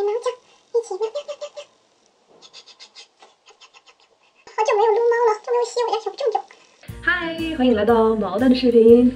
毛酱，一起喵喵喵喵喵。好久没有撸猫了，都没有洗我家小正正。 嗨，欢迎来到毛蛋的视频。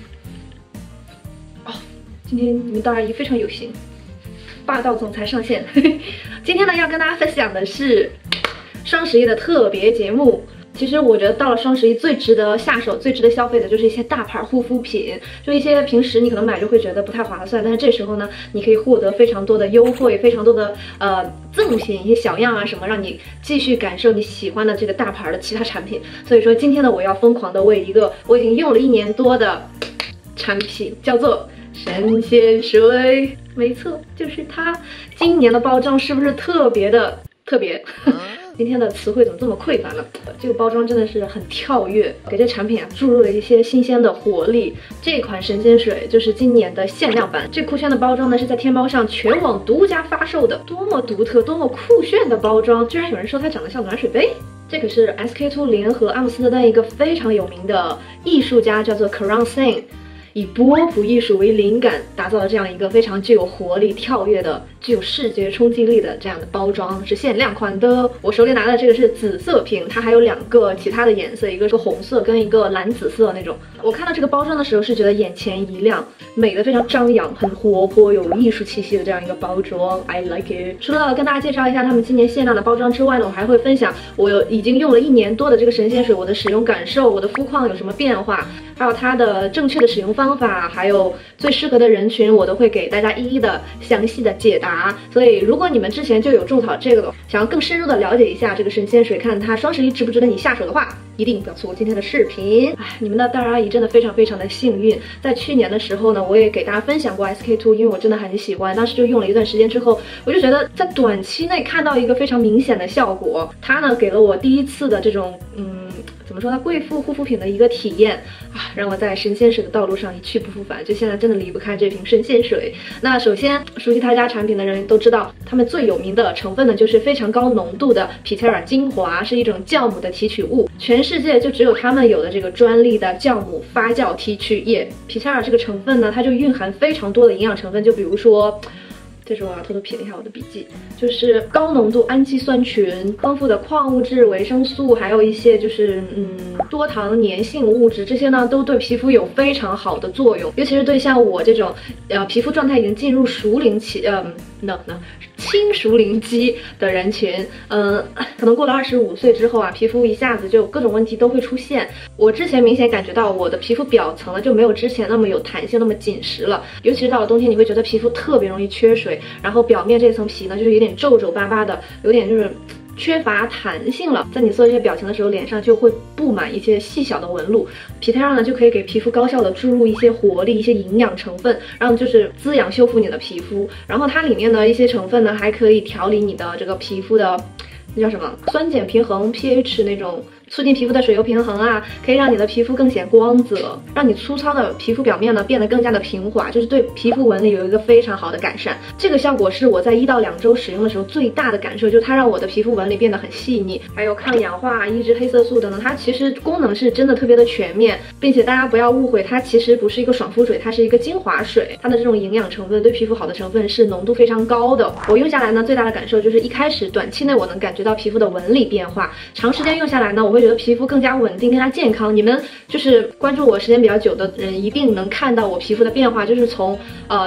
哦，今天你们大姨非常有型，霸道总裁上线。今天呢，要跟大家分享的是双11的特别节目。其实我觉得到了双11，最值得下手、最值得消费的就是一些大牌护肤品，就一些平时你可能买就会觉得不太划算，但是这时候呢，你可以获得非常多的优惠，非常多的赠品，一些小样啊什么，让你继续感受你喜欢的这个大牌的其他产品。所以说今天呢，我要疯狂的为一个我已经用了1年多的产品，叫做神仙水。没错，就是它。今年的包装是不是特别的特别？今天的词汇怎么这么匮乏呢？这个包装真的是很跳跃，给这产品啊注入了一些新鲜的活力。这款神仙水就是今年的限量版，这酷炫的包装呢是在天猫上全网独家发售的，多么独特、多么酷炫的包装！居然有人说它长得像暖水杯。这可是 SK2 联合阿姆斯特丹一个非常有名的艺术家，叫做 Karan Singh。以波普艺术为灵感，打造了这样一个非常具有活力、跳跃的、具有视觉冲击力的这样的包装，是限量款的。我手里拿的这个是紫色瓶，它还有2个其他的颜色，一个是红色跟一个蓝紫色那种。我看到这个包装的时候是觉得眼前一亮，美的非常张扬，很活泼，有艺术气息的这样一个包装 ，I like it。除了跟大家介绍一下他们今年限量的包装之外呢，我还会分享我已经用了1年多的这个神仙水，我的使用感受，我的肤况有什么变化，还有它的正确的使用方法，还有最适合的人群，我都会给大家一一的详细的解答。所以如果你们之前就有种草这个的，想要更深入的了解一下这个神仙水，看它双11值不值得你下手的话，一定不要错过今天的视频。你们的大阿姨真的非常非常的幸运，在去年的时候呢，我也给大家分享过 SK2，因为我真的很喜欢，当时就用了一段时间之后，我就觉得在短期内看到一个非常明显的效果。它呢给了我第一次的这种怎么说呢，贵妇护肤品的一个体验啊，让我在神仙水的道路上一去不复返。就现在真的离不开这瓶神仙水。那首先熟悉他家产品的人都知道，他们最有名的成分呢就是非常高浓度的皮切尔精华，是一种酵母的提取物，全世界就只有他们有的这个专利的酵母发酵提取液。皮切尔这个成分呢，它就蕴含非常多的营养成分，就比如说。这时候我要偷偷瞥一下我的笔记，就是高浓度氨基酸群、丰富的矿物质、维生素，还有一些就是多糖粘性物质，这些呢都对皮肤有非常好的作用，尤其是对像我这种皮肤状态已经进入熟龄期轻熟龄期的人群，可能过了25岁之后啊，皮肤一下子就各种问题都会出现。我之前明显感觉到我的皮肤表层呢就没有之前那么有弹性，那么紧实了，尤其是到了冬天，你会觉得皮肤特别容易缺水，然后表面这层皮呢就是有点皱皱巴巴的，有点就是缺乏弹性了，在你做这些表情的时候，脸上就会布满一些细小的纹路。皮贴上呢就可以给皮肤高效的注入一些活力、一些营养成分，然后就是滋养修复你的皮肤。然后它里面的一些成分呢，还可以调理你的这个皮肤的那叫什么酸碱平衡 pH 那种。促进皮肤的水油平衡啊，可以让你的皮肤更显光泽，让你粗糙的皮肤表面呢变得更加的平滑，就是对皮肤纹理有一个非常好的改善。这个效果是我在1到2周使用的时候最大的感受，就是它让我的皮肤纹理变得很细腻，还有抗氧化、抑制黑色素等等，它其实功能是真的特别的全面，并且大家不要误会，它其实不是一个爽肤水，它是一个精华水，它的这种营养成分对皮肤好的成分是浓度非常高的。我用下来呢，最大的感受就是一开始短期内我能感觉到皮肤的纹理变化，长时间用下来呢，我会觉得皮肤更加稳定、更加健康。你们就是关注我时间比较久的人，一定能看到我皮肤的变化，就是从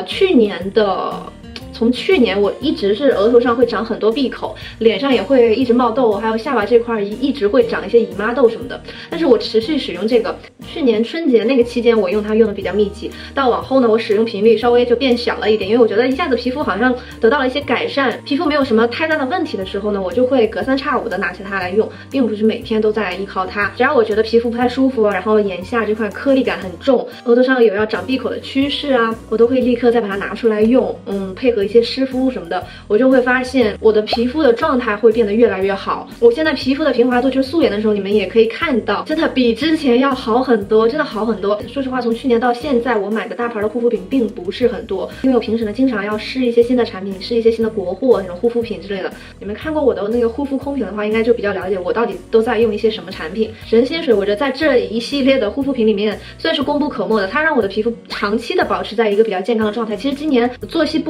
去年我一直是额头上会长很多闭口，脸上也会一直冒痘，还有下巴这块一直会长一些姨妈痘什么的。但是我持续使用这个，去年春节那个期间我用它用的比较密集，到往后呢我使用频率稍微就变小了一点，因为我觉得一下子皮肤好像得到了一些改善，皮肤没有什么太大的问题的时候呢，我就会隔3差5的拿起它来用，并不是每天都在依靠它。只要我觉得皮肤不太舒服，然后眼下这块颗粒感很重，额头上有要长闭口的趋势啊，我都会立刻再把它拿出来用，配合一些湿敷什么的，我就会发现我的皮肤的状态会变得越来越好。我现在皮肤的平滑度，就是素颜的时候，你们也可以看到，真的比之前要好很多，真的好很多。说实话，从去年到现在，我买的大牌的护肤品并不是很多，因为我平时呢经常要试一些新的产品，试一些新的国货那种护肤品之类的。你们看过我的那个护肤空瓶的话，应该就比较了解我到底都在用一些什么产品。神仙水，我觉得在这一系列的护肤品里面，算是功不可没的，它让我的皮肤长期的保持在一个比较健康的状态。其实今年作息不规律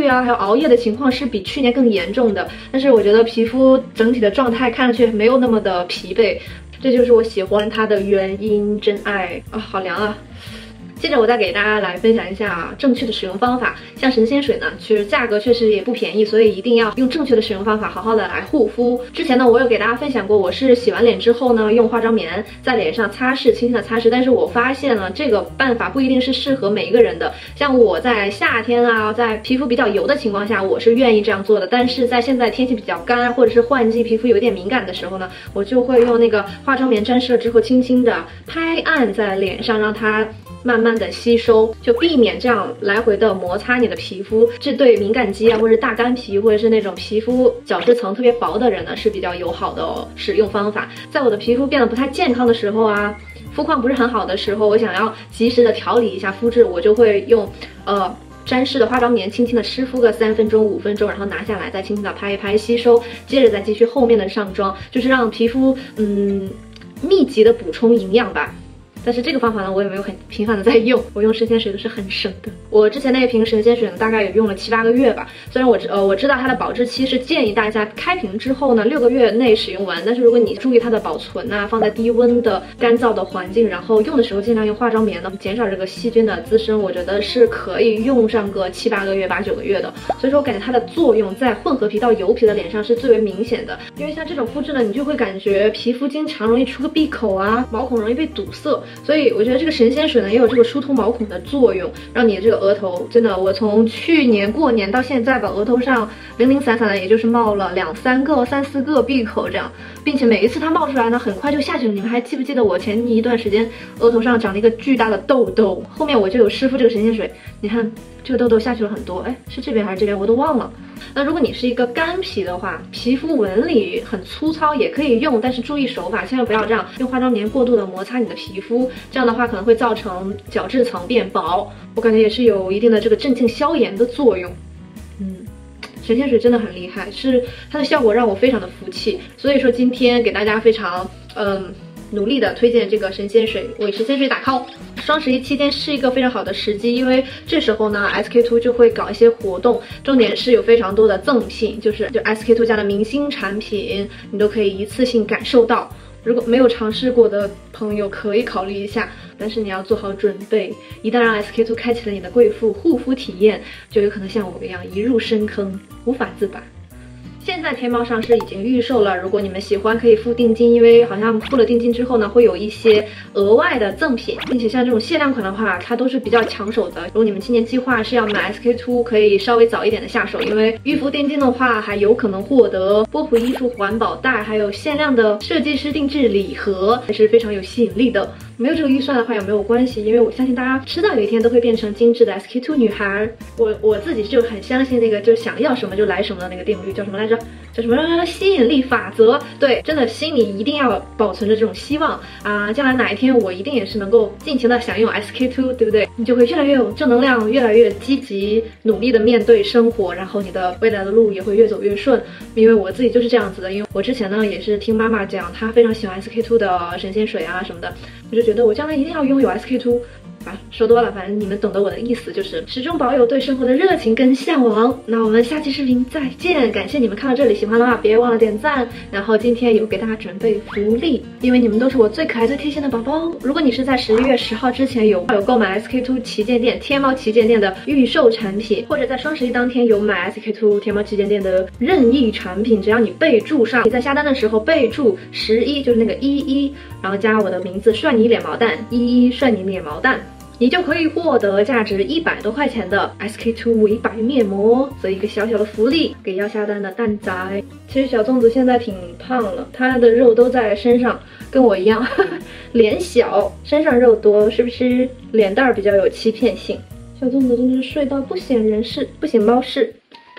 虑啊，还有熬夜的情况是比去年更严重的。但是我觉得皮肤整体的状态看上去没有那么的疲惫，这就是我喜欢它的原因。真爱啊，好凉啊！接着我再给大家来分享一下正确的使用方法。像神仙水呢，其实价格确实也不便宜，所以一定要用正确的使用方法，好好的来护肤。之前呢，我有给大家分享过，我是洗完脸之后呢，用化妆棉在脸上擦拭，轻轻的擦拭。但是我发现了这个办法不一定是适合每一个人的。像我在夏天啊，在皮肤比较油的情况下，我是愿意这样做的。但是在现在天气比较干，或者是换季，皮肤有点敏感的时候呢，我就会用那个化妆棉沾湿了之后，轻轻的拍按在脸上，让它慢慢的吸收，就避免这样来回的摩擦你的皮肤，这对敏感肌啊，或者大干皮，或者是那种皮肤角质层特别薄的人呢，是比较友好的使用方法。在我的皮肤变得不太健康的时候啊，肤况不是很好的时候，我想要及时的调理一下肤质，我就会用沾湿的化妆棉轻轻的湿敷个3分钟、5分钟，然后拿下来，再轻轻的拍一拍吸收，接着再继续后面的上妆，就是让皮肤密集的补充营养吧。但是这个方法呢，我也没有很频繁的在用，我用神仙水都是很省的。我之前那一瓶神仙水呢，大概也用了7、8个月吧。虽然我知道它的保质期是建议大家开瓶之后呢6个月内使用完，但是如果你注意它的保存啊，放在低温的干燥的环境，然后用的时候尽量用化妆棉呢，减少这个细菌的滋生，我觉得是可以用上个7、8个月、8、9个月的。所以说我感觉它的作用在混合皮到油皮的脸上是最为明显的。因为像这种肤质呢，你就会感觉皮肤经常容易出个闭口啊，毛孔容易被堵塞。所以我觉得这个神仙水呢，也有这个疏通毛孔的作用，让你这个额头真的，我从去年过年到现在吧，额头上零零散散的，也就是冒了2、3个、3、4个闭口这样，并且每一次它冒出来呢，很快就下去了。你们还记不记得我前一段时间额头上长了一个巨大的痘痘，后面我就有湿敷这个神仙水，你看这个痘痘下去了很多，哎，是这边还是这边我都忘了。那如果你是一个干皮的话，皮肤纹理很粗糙也可以用，但是注意手法，千万不要这样用化妆棉过度的摩擦你的皮肤，这样的话可能会造成角质层变薄，我感觉也是有一定的这个镇静消炎的作用。神仙水真的很厉害，是它的效果让我非常的服气，所以说今天给大家非常努力的推荐这个神仙水，为神仙水打 call。双11期间是一个非常好的时机，因为这时候呢 SK-II 就会搞一些活动，重点是有非常多的赠品，就 SK-II 家的明星产品，你都可以一次性感受到。如果没有尝试过的朋友可以考虑一下，但是你要做好准备，一旦让 SK-II 开启了你的贵妇护肤体验，就有可能像我一样一入深坑，无法自拔。现在天猫上市已经预售了，如果你们喜欢可以付定金，因为好像付了定金之后呢，会有一些额外的赠品，并且像这种限量款的话，它都是比较抢手的。如果你们今年计划是要买 SK-II， 可以稍微早一点的下手，因为预付定金的话，还有可能获得波普衣服环保袋，还有限量的设计师定制礼盒，还是非常有吸引力的。没有这个预算的话也没有关系，因为我相信大家迟早有一天都会变成精致的 SK-II 女孩。我自己就很相信那个就想要什么就来什么的那个定律，叫什么来着？叫什么吸引力法则？对，真的心里一定要保存着这种希望啊！将来哪一天我一定也是能够尽情的享用 SK-II， 对不对？你就会越来越有正能量，越来越积极，努力的面对生活，然后你的未来的路也会越走越顺。因为我自己就是这样子的，因为我之前呢也是听妈妈讲，她非常喜欢 SK-II 的神仙水啊什么的，我就觉得我将来一定要拥有 SK-II。说多了，反正你们懂得我的意思，就是始终保有对生活的热情跟向往。那我们下期视频再见，感谢你们看到这里，喜欢的话别忘了点赞。然后今天有给大家准备福利，因为你们都是我最可爱最贴心的宝宝。如果你是在11月10号之前有购买 SK-II 旗舰店天猫旗舰店的预售产品，或者在双11当天有买 SK-II 天猫旗舰店的任意产品，只要你备注上，你在下单的时候备注11，就是那个11，然后加我的名字帅你脸毛蛋11帅你脸毛蛋，你就可以获得价值100多块钱的 SK-II 维白面膜，做一个小小的福利给要下单的蛋仔。其实小粽子现在挺胖了，它的肉都在身上，跟我一样，脸小身上肉多，是不是脸蛋儿比较有欺骗性？小粽子真的是睡到不省人事，不省猫事。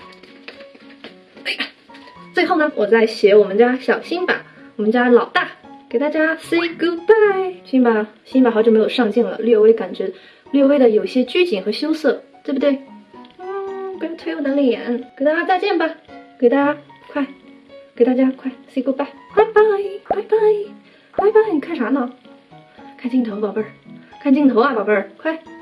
最后呢，我再写我们家小辛巴，我们家老大，给大家 say goodbye。辛巴好久没有上镜了，略微的有些拘谨和羞涩，对不对？不要推我的脸，给大家再见吧，给大家快 say goodbye， 拜拜拜拜拜拜，你看啥呢？看镜头，宝贝儿，看镜头啊，宝贝儿，快。